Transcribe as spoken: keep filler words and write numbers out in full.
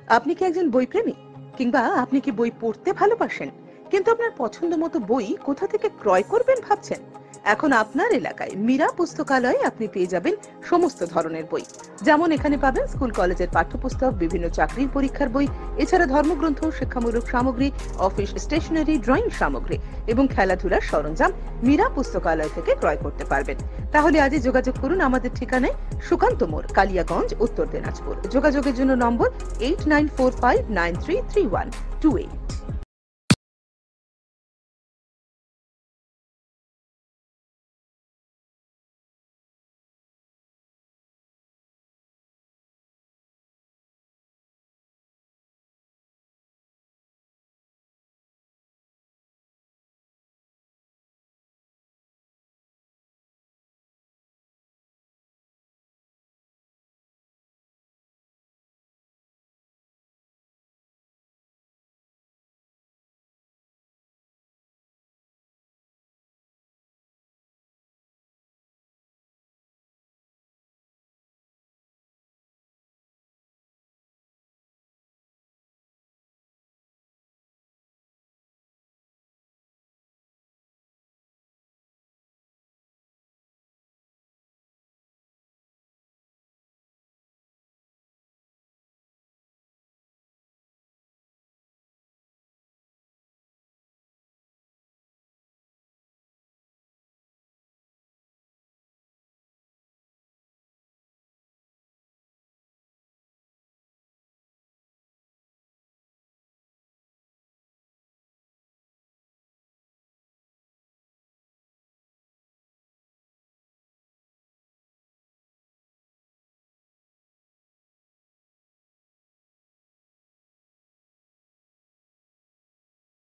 আপনি কি একজন বই প্রেমী, কিংবা আপনি কি বই পড়তে ভালোবাসেন কিন্তু আপনার পছন্দ মতো বই কোথা থেকে ক্রয় করবেন ভাবছেন? এখন আপনার এলাকায় মীরা পুস্তকালয়ে আপনি পেয়ে যাবেন সমস্ত ধরনের বই। যেমন এখানে পাবেন স্কুল কলেজের পাঠ্যপুস্তক, বিভিন্ন চাকরির পরীক্ষার বই, এছাড়া ধর্মগ্রন্থ, শিক্ষামূলক সামগ্রী, অফিস স্টেশনারি, ড্রয়িং সামগ্রী এবং খেলাধুলার সরঞ্জাম মীরা পুস্তকালয় থেকে ক্রয় করতে পারবেন। তাহলে আজই যোগাযোগ করুন আমাদের ঠিকানায়, সুকান্ত মোড়, কালিয়াগঞ্জ, উত্তর দিনাজপুর। যোগাযোগের জন্য number eight nine four five nine three three one two eight.